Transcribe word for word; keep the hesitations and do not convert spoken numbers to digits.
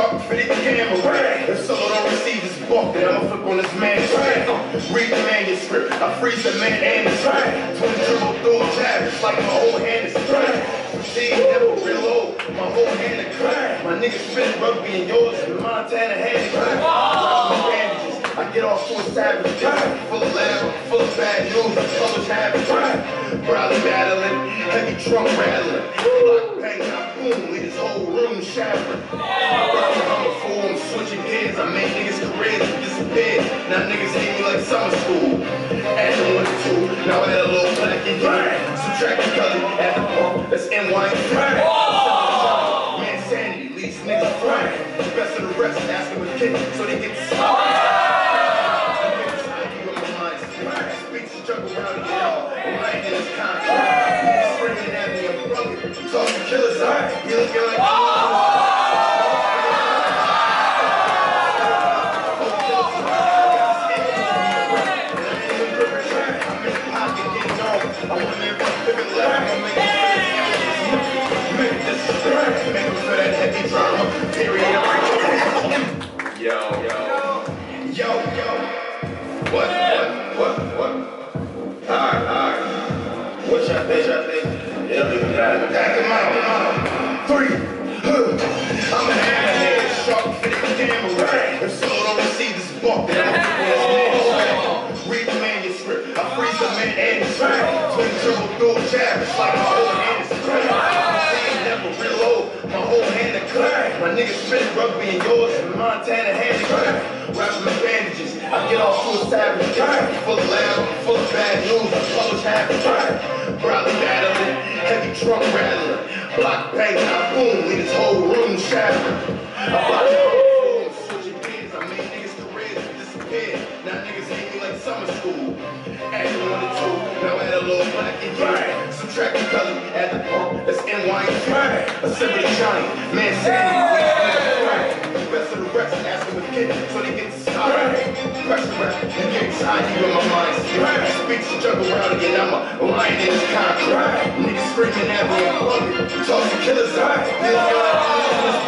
sharp for the camera. If solo don't receive this buck, then I'ma flip on this man's track. Read the manuscript, I freeze the man and his track. Twin dribble through jab, it's like my whole hand is crack. See, never reload, my whole hand is crack. My niggas spit rugby and yours in Montana hand is crack. My bandages, I get off to a savage crack. Full of lava, full of bad news, publish habits crack. Probably battling, heavy trunk rattling. Block bang, I boom, leave this whole room shattering. I'm a fool, I'm switching gears. I made niggas careers disappear. Now niggas hate me like summer school. Add the one to two, now I add a little black and green. Subtract the color, add the pump, that's N Y and crack. Man, sanity leaves niggas frank. The best of the rest, ask them a kick so they get smart. Jump around and get out, right in his contract. He's screaming at me, I'm rugged. Talking killers, alright? You looking like oh! I want to make a living left. I'm making this make this strength. Make them feel that heavy drama. Period. Yo, yo, yo, yo. What, what, what, what? Alright, alright. What y'all think? Y'all think? It'll be bad. Back him out, out. Three. Huh. I'm a hammerhead, sharp for the camera. If solo don't receive this buck, then I'm gonna read the manuscript. I freeze the man and his track. Twin dribble through jab, it's like my whole hand is crack. See, never reload, my whole hand is crack. My niggas spit rugby and yours in Montana hand is crack. Wrapping my bandages, I get off to a savage crack. Full of lava, full of bad news, I publish habits crack. Probably battling, heavy trunk rattling. Block bang, I boom, leave this whole room shattering. I block it all, switching gears, I made niggas careers disappear. Now niggas hate me like summer school. Add the one to two, now add a little black and green. Subtract the color, add the pump, that's N Y and crack. Assemble the giant, man sanity, leave niggas frank. The best of the rest, ask them a kid, so they get started. Pressure rap, and get tired, you in my mind. Speaks to juggle around again, I'm a lion in this contract. Niggas screaming at me, I'm rugged. Tossing killers, alright?